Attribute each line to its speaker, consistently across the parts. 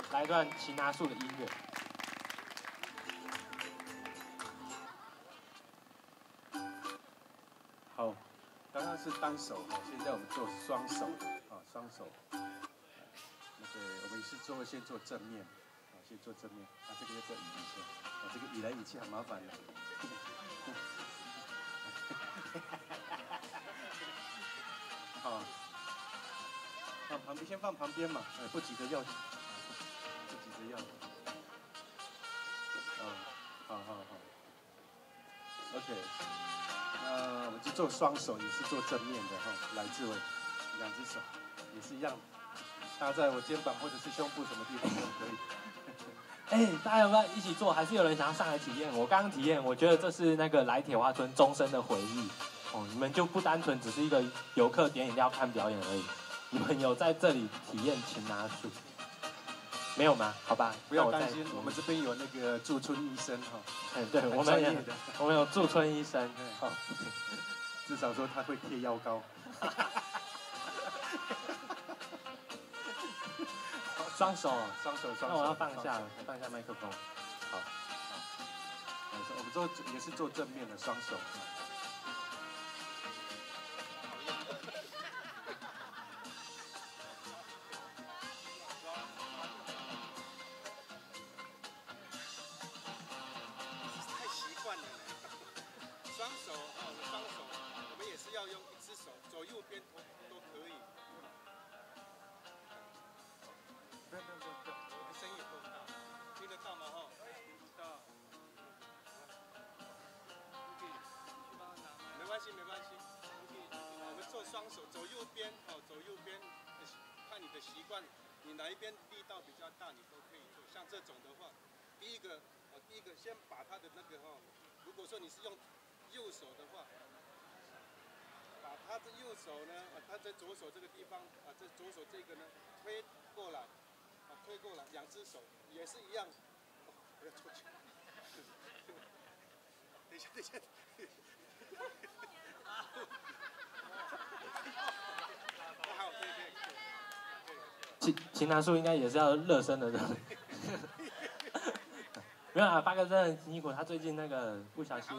Speaker 1: 来一段擒拿术的音乐。
Speaker 2: 好，刚刚是单手哈，现在我们做双手的啊，双手。那个我们先做正面，啊，先做正面，啊，这个要再移一下，啊，这个移来移去很麻烦的。好，放旁边，先放旁边嘛，不急着要，不急着要。好。OK， 那我们就做双手，也是做正面的哈。来，志伟，两只手也是一样，搭在我肩膀或者是胸部什么地方都可以。
Speaker 1: 大家有没有一起做？还是有人想要上来体验？我刚刚体验，我觉得这是那个来铁花村终身的回忆。哦，你们就不单纯只是一个游客点饮料看表演而已，你们有在这里体验擒拿术？没有吗？好吧，
Speaker 2: 不要担心，我们这边有那个驻村医生哈。
Speaker 1: 对，我们有驻村医生，
Speaker 2: 好，至少说他会贴药膏。双手。那我要放下麦克风。好。我们也是做正面的双手。
Speaker 3: 太习惯了。双手，我们也是要用一只手，左右边都可以。不要，我的声音够大，听得到吗？哈，听不到。没关系。我们做双手，走右边，看你的习惯，你哪一边力道比较大，你都可以做。像这种的话，第一个先把它的那个如果说你是用右手的话，把它的右手呢，它在左手这个地方，这左手这个呢推过来，两只手也是一样。不要出去。等一下。好，可以。
Speaker 1: 擒拿术应该也是要热身的，对不对？没有啊，八哥真的很辛苦，他最近那个不小心，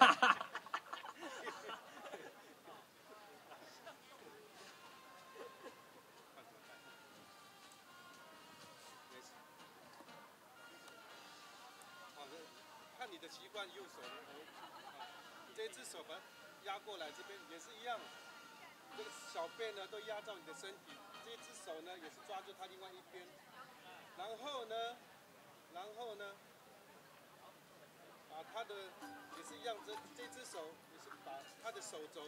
Speaker 3: 看你的习惯，右手这只手把它压过来，这边也是一样，这个小背呢都压到你的身体，这只手呢也是抓住它另外一边，然后呢，把它的也是一样，这只手也是把它的手肘，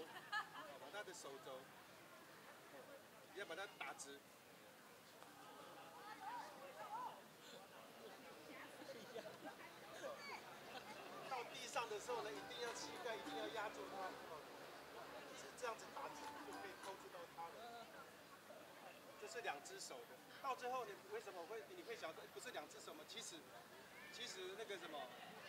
Speaker 3: 要把它打直。到地上的时候呢，一定要膝盖一定要压住它，是这样子打直就可以扣住到它了。这是两只手的，到最后你为什么你会想说不是两只手吗？其实那个什么，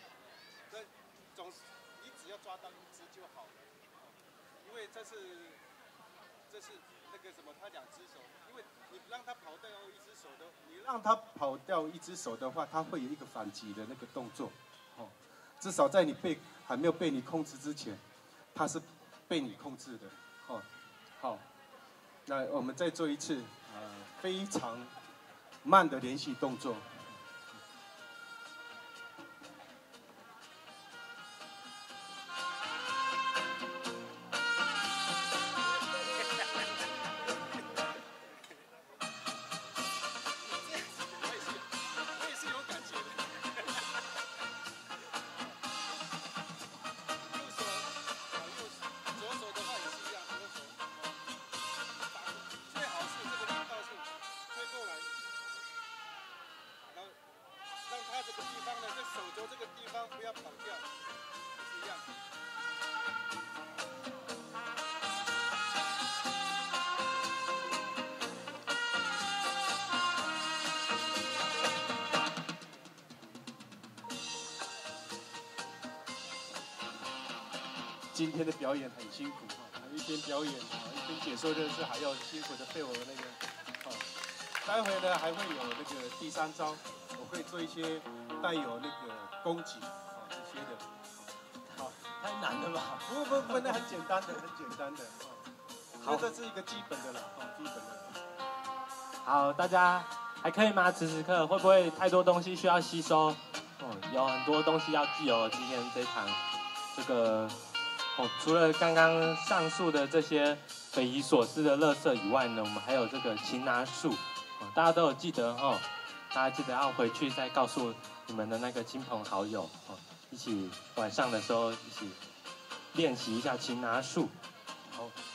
Speaker 3: 你只要抓到一只就好了，因为这是那个什么，它两只手，因为你让它跑掉一只手的，
Speaker 2: 你让它跑掉一只手的话，它会有一个反击的那个动作，至少在你还没有被你控制之前，它是被你控制的，好，那我们再做一次，非常慢的连续动作。今天的表演很辛苦一边表演一边解说热事，还要辛苦的被我那个待会呢还会有那个第3招，我会做一些带有那个攻击这些的。好，
Speaker 1: 太难了吧？
Speaker 2: 不，那很简单的，很简单的。好，这是一个基本的了，基本的。
Speaker 1: 好，大家还可以吗？此时刻会不会太多东西需要吸收？有很多东西要记哦。今天这场这个除了刚刚上述的这些匪夷所思的垃圾以外呢，我们还有这个擒拿术，大家都有记得哦。大家记得要回去再告诉你们的那个亲朋好友一起晚上的时候一起练习一下擒拿术。好。